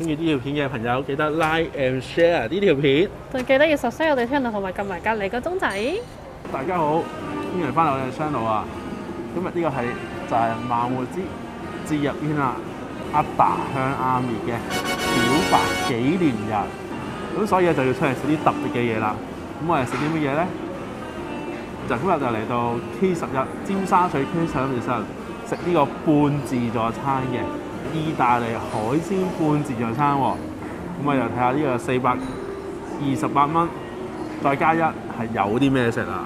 意呢條片嘅朋友，記得 like and share 呢條片。 仲記得要 subscribe 我哋 channel 同埋撳埋隔離個鐘仔。 大家好，歡迎翻嚟我哋嘅 channel 啊！今日呢個係就係漫活之節日篇啦，阿達向阿咪嘅表白紀念日，咁所以就要出嚟食啲特別嘅嘢啦。咁我哋食啲乜嘢咧？就今日就嚟到 K11尖沙咀 K11嘅時候，食呢個半自助餐嘅意大利海鮮半自助餐喎。咁我就睇下呢個428蚊，再加一係有啲咩食啊？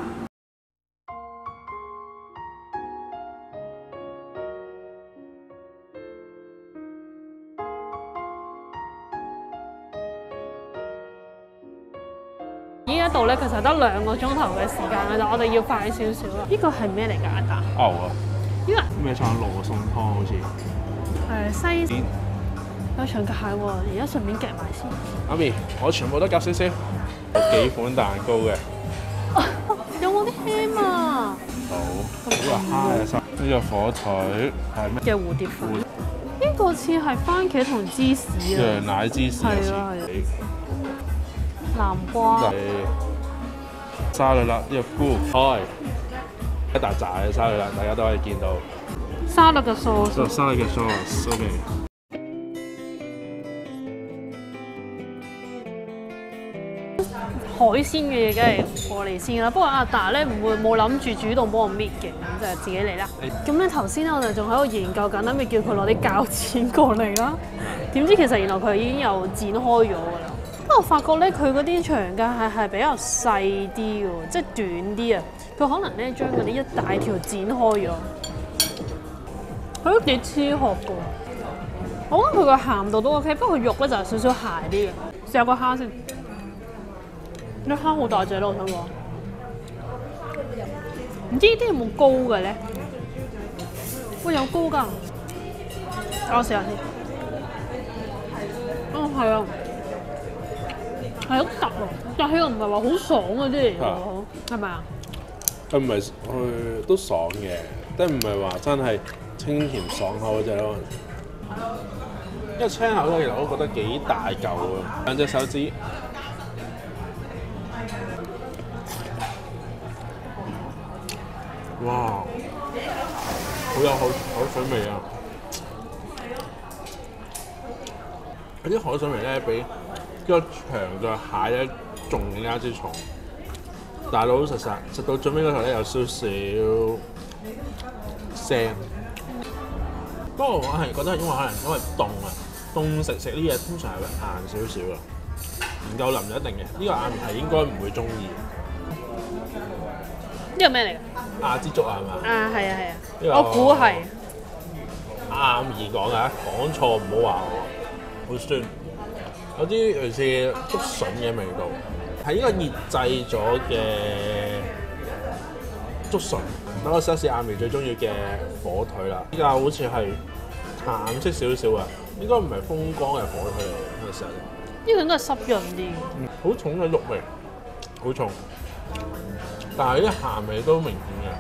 呢一度咧，其實得2個鐘頭嘅時間嘅，就我哋要快少少啦。呢個係咩嚟㗎？阿達？ 牛啊！ 呢個咩菜？羅宋湯好似。 係西有長腳蟹喎，而家順便夾埋先。 阿咪，我全部都夾少少。有幾款蛋糕嘅。 有冇啲 ham 啊？ 好。呢個蝦啊，呢個火腿係咩？ 嘅蝴蝶粉。呢個似係番茄同芝士啊。 羊奶芝士。 係啊係啊。南瓜。沙律啦， 呢個菇開一笪炸嘅沙律啦，大家都可以見到。 沙律嘅sauce。 沙律嘅 sauce，OK。 海鮮嘅嘢梗係過嚟先啦，不過阿達咧冇諗住主動幫我搣嘅，咁就自己嚟啦。咁咧頭先咧我哋仲喺度研究緊，諗住叫佢攞啲鉸剪過嚟啦。點知其實原來佢已經有剪開咗㗎啦。不過我發覺咧佢嗰啲長腳蟹係比較細啲喎，即係短啲啊。佢可能咧將嗰啲一大條剪開咗，佢都幾黐殼㗎。我覺得佢個鹹度都 OK， 不過佢肉咧就係少少鞋啲嘅。試下個蝦先。啲蝦好大隻咯，我想講。唔知呢啲有冇膏嘅咧？喂，有膏㗎。我試下先。哦，係啊，係好突喎，但係又唔係話好爽嗰啲嚟喎，係咪啊？ 佢唔係佢都爽嘅，即係唔係話真係清甜爽口嗰隻咯。因為青口咧，其實我都覺得幾大嚿啊，2隻手指。哇！好有海水味啊！嗰啲海水味咧，比呢個長嘅蟹咧仲更加之重。但係老老實實食到最尾嗰頭咧，有少少腥。不過我係覺得係因為可能因為凍啊，凍食呢嘢通常係會硬少少啊，唔夠腍就一定嘅。呢個阿咪係應該唔會中意。 呢個咩嚟㗎？ 亞枝竹啊，係嘛？ 啊，係啊，係啊，我估係。 阿咪講㗎，講錯唔好話我。好酸，有啲類似竹筍嘅味道，係應該醃製咗嘅竹筍。等我試一試阿咪最中意嘅火腿啦，呢個好似係淡色少少啊，應該唔係風乾嘅火腿嚟嘅，睇下先。 呢個應該係濕潤啲。 好重嘅肉味，好重，但係啲鹹味都明顯嘅。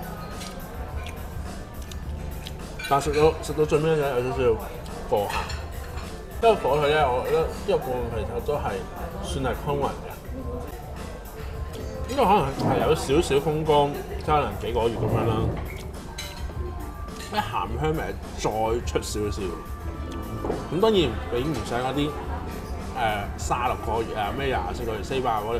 但係食到最尾咧，有少少過鹹。因為火腿咧，我覺得呢個部分其實都係算係均勻嘅。呢個可能係有少少風乾，即係可能幾個月咁樣啦。啲鹹香味再出少少。咁當然比唔上嗰啲36個月啊，咩24個月、400嗰啲。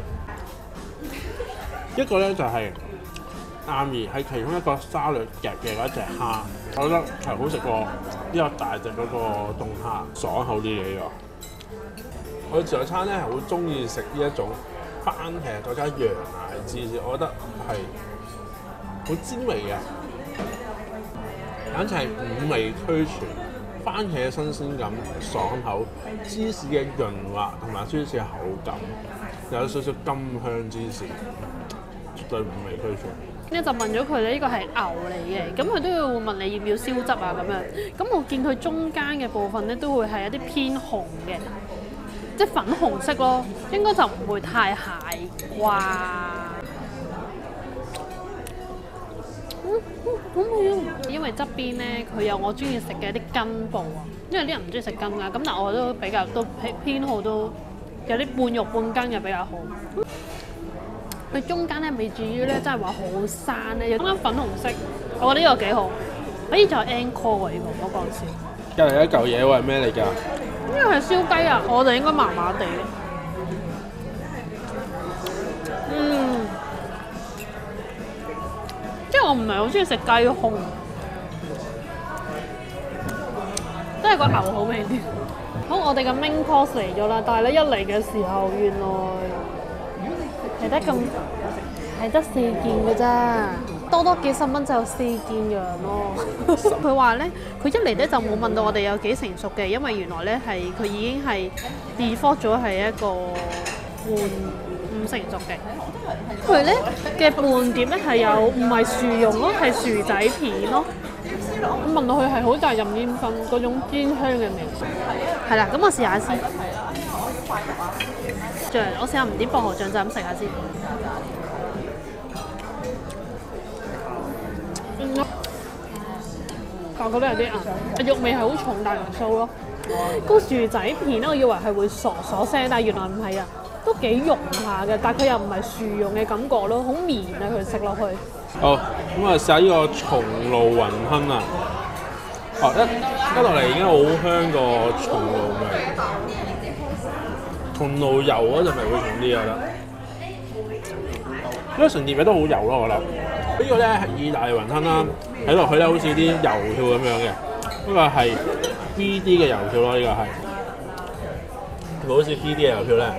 一個咧就係阿咪係其中一個沙律夾嘅嗰一隻蝦，我覺得係好食過呢個大隻嗰個凍蝦，爽口啲嘅呢個。我自助餐咧係好中意食呢一種番茄再加羊奶芝士，我覺得係好滋味嘅，簡直係5味俱全。番茄嘅新鮮感、爽口，芝士嘅潤滑同埋芝士嘅口感，有少少甘香芝士，絕對5味俱全。咧就問咗佢咧，呢個係牛嚟嘅，咁佢都要問你要唔要燒汁啊咁樣。咁我見佢中間嘅部分咧都會係一啲偏紅嘅，即係粉紅色咯，應該就唔會太蟹啩。 好味啊！因為側邊咧佢有我中意食嘅一啲筋部啊，因為啲人唔中意食筋㗎，咁但係我都比較都偏好都有啲半肉半筋嘅比較好。佢中間咧未至於咧真係話好生咧，有啱粉紅色，我覺得呢個幾好。可以再 encore 喎呢個，唔好講笑。 隔離一嚿嘢喎係咩嚟㗎？ 呢個係燒雞啊，我哋應該麻麻地。即係我唔係好中意食雞胸，都係個牛好味啲。好，我哋嘅 main course 嚟咗啦，但係咧一嚟嘅時候，原來係得4件嘅咋，多幾十蚊就有4件樣咯。佢話咧，佢一嚟咧就冇問到我哋有幾成熟嘅，因為原來咧係佢已經係 default 咗係一個半5成熟嘅。佢咧嘅伴碟咧係有唔係薯蓉咯，係薯仔片咯。聞落去係好大任煙燻嗰種煙香嘅味。係啦，咁我試下先。醬我試下唔點薄荷醬，就咁食下先。我覺得有啲硬，肉味係好重，但係唔酥咯。個薯仔片咧，我以為係會傻傻聲，但係原來唔係啊，都幾溶下嘅，但係佢又唔係薯蓉嘅感覺咯，好綿啊佢食落去。 好，咁啊試下呢個松露雲吞啊！一落嚟已經好香個松露味，松露油嗰陣味會重啲我覺得。因為成碟嘢都好油咯，我覺得。呢個咧係意大利雲吞啦，睇落去咧好似啲油條咁樣嘅，不過係 BD 嘅油條咯，呢個係。好似 BD 嘅油條咧。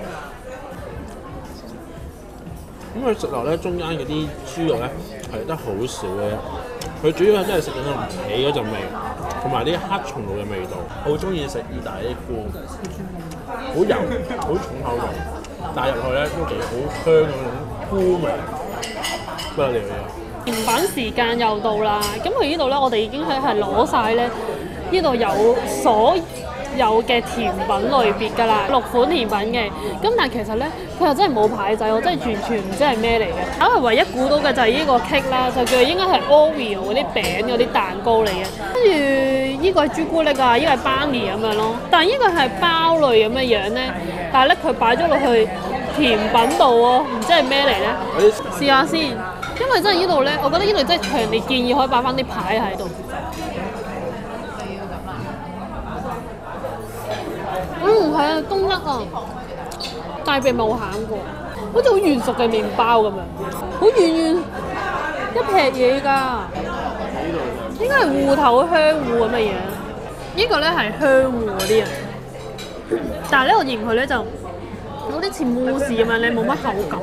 咁佢食落咧，中間嗰啲豬肉咧係得好少嘅，佢主要係真係食緊嗰種皮嗰陣味，同埋啲黑松露嘅味道。我好中意食意大利菇，好油，好重口味，但係入去咧都幾好香嗰種菇味，不得了嘅。 甜品時間又到啦，咁佢呢度咧，我哋已經係攞晒咧，呢度有所有嘅甜品類別㗎啦，6款甜品嘅。咁但係其實咧，佢又真係冇牌仔，我真係完全唔知係咩嚟嘅。因為唯一估到嘅就係呢個 cake 啦，就叫應該係 Oreo 嗰啲餅嗰啲蛋糕嚟嘅。跟住呢個係朱古力啊，呢個係 Brownie 咁樣咯。但係呢個係包類咁嘅樣咧，但係咧佢擺咗落去甜品度喎，唔知係咩嚟咧？試下先，因為真係呢度咧，我覺得呢度真係強烈建議可以擺翻啲牌喺度。係啊，冬甩啊，大髀冇餡過，好似好軟熟嘅麵包咁樣，好軟一撇嘢㗎。應該係芋頭香芋咁嘅嘢。呢個咧係香芋嗰啲啊，但係咧我嫌佢咧就有啲似慕斯咁樣咧，冇乜口感。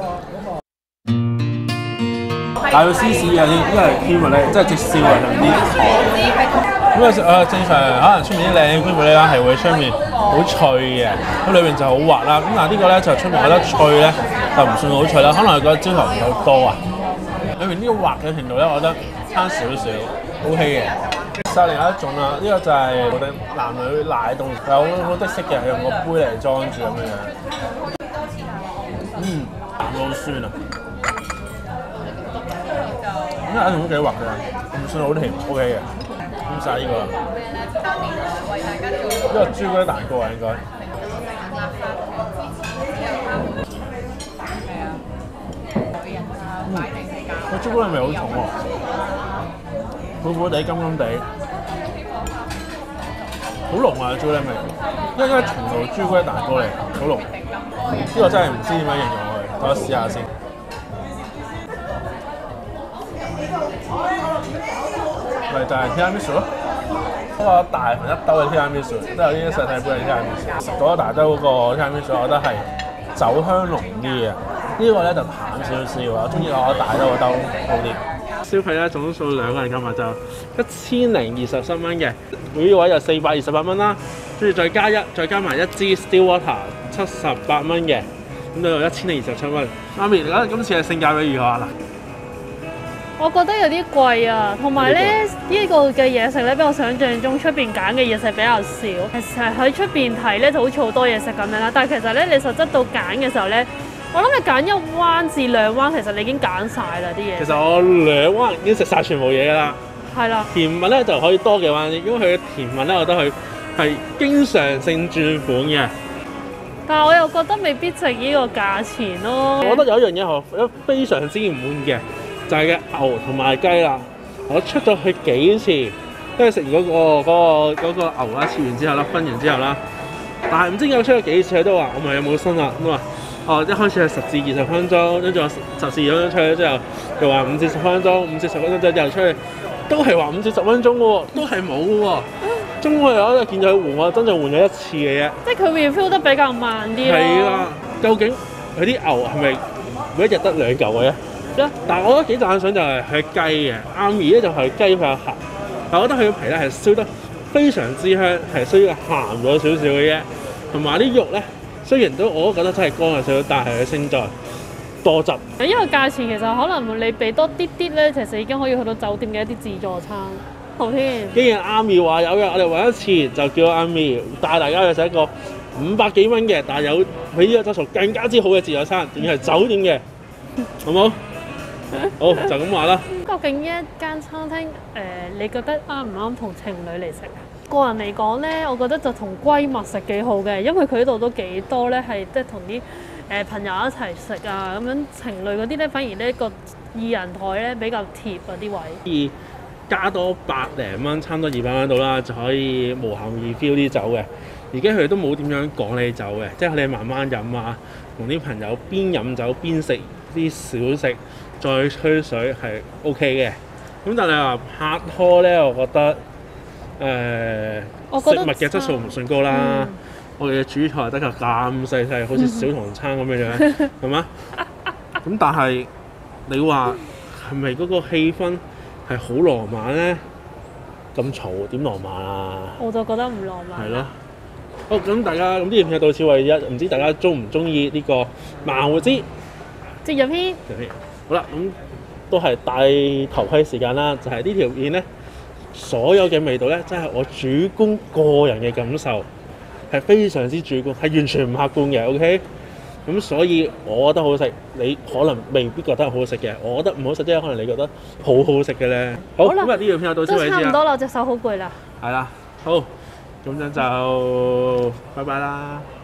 但要絲絲啊，因為煙霧咧，即係直燒啊，有啲糖。咁啊正常可能出面啲靚煙霧咧係會出面好脆嘅，咁裏面就好滑啦。咁但係呢個咧就出面覺得脆咧，就唔算好脆啦。可能佢覺得焦糖唔夠多啊。裏面呢個滑嘅程度咧，我覺得差少少 ，OK 嘅。曬另外一種啦，呢個就係我哋男女奶凍，有好得色嘅，用個杯嚟裝住咁樣。淡到好酸啊！咁奶凍都幾滑嘅，唔算好甜 ，OK 嘅。咁曬呢個，呢個朱古力蛋糕啊應該。個朱古力味好重喎，苦苦地、甘甘地，好濃啊朱古力味，應該松露朱古力蛋糕嚟，好濃。呢個真係唔知點樣形容佢，等我試下先。咪就係 tiramisu 咯，嗰個大份一兜嘅 tiramisu，都有啲細細杯嘅 tiramisu。食嗰一大兜嗰個 tiramisu，我覺得係酒香濃啲嘅。呢個咧就淡少少啊，我中意我大兜個兜好啲。消費咧總數2個人購物就1023蚊嘅，每個位就428蚊啦，跟住再加埋一支 still water 78蚊嘅，咁就1027蚊。媽咪，你覺得今次嘅性價比如何啊？ 我覺得有啲貴啊，同埋咧呢個嘅嘢食咧，比我想象中出邊揀嘅嘢食比較少。其實喺出邊睇咧就好似好多嘢食咁樣啦，但係其實咧你實質到揀嘅時候咧， 我諗你揀1彎至2彎，其實你已經揀晒啦啲嘢。 其實我2彎已經食晒全部嘢㗎啦。 係啦。 甜品咧就可以多幾彎啲，因為佢嘅甜品咧，我覺得佢係經常性轉款嘅。 但係我又覺得未必值呢個價錢咯。 我覺得有一樣嘢我非常之唔滿嘅，就係嘅牛同埋雞啦。我出咗去幾次，都係食完嗰個牛啦，切完之後啦，分完之後啦。但係唔知有出咗幾次，佢都話我問有冇新啦，咁話一開始係10至20分鐘，跟住我10至20分鐘出去之後，又話5至10分鐘，5至10分鐘之後又出去，都係話5至10分鐘喎，都係冇喎。中午有見到佢換，我真係換咗1次嘅啫。即係佢 refill 得比較慢啲咯。 係啦，究竟佢啲牛係咪每一日得2嚿嘅啫？但係我覺得幾讚賞就係佢雞嘅，阿咪咧就係雞佢有鹹，但我覺得佢嘅皮咧係燒得非常之香，係需要鹹咗少少嘅啫。同埋啲肉咧，雖然我都覺得真係乾咗少少，但係佢勝在多汁。 因為價錢其實可能你俾多啲咧，其實已經可以去到酒店嘅一啲自助餐。好添。既然阿咪話有嘅，我哋揾一次就叫阿咪帶大家去食一個500幾蚊嘅，但係有比呢個質素更加之好嘅自助餐，仲要係酒店嘅，好冇？好，就咁話啦。 究竟呢一間餐廳你覺得啱唔啱同情侶嚟食啊？個人嚟講咧，我覺得就同閨蜜食幾好嘅，因為佢呢度都幾多咧，係即係同啲朋友一齊食啊，咁樣情侶嗰啲咧，反而呢個2人台咧比較貼啊啲位。 加多100零蚊，差唔多200蚊到啦，就可以無限 refill 啲酒嘅。而家佢哋都冇點樣講你酒嘅，即係你慢慢飲啊，同啲朋友邊飲酒邊食啲小食，再吹水係 OK 嘅。咁但係話拍拖咧，我覺得食物嘅質素唔算高啦。我哋嘅主菜得個咁細細，好似小唐餐咁樣樣，係嘛？咁但係你話係咪嗰個氣氛係好浪漫咧？咁嘈點浪漫啊？ 我就覺得唔浪漫。 係咯。好，咁大家咁呢條片到此為止，唔知大家中唔中意呢個慢活之節日篇？ 好啦，咁都係戴頭盔時間啦，就係呢條片咧，所有嘅味道咧，真係我主觀個人嘅感受，係非常之主觀，係完全唔客觀嘅。OK，咁所以我覺得好食，你可能未必覺得好食嘅，我覺得唔好食啫，可能你覺得好好食嘅咧。好，咁啊呢條片就到此為止啦。 都差唔多啦，隻手好攰啦。 係啦，好，咁樣就拜拜啦。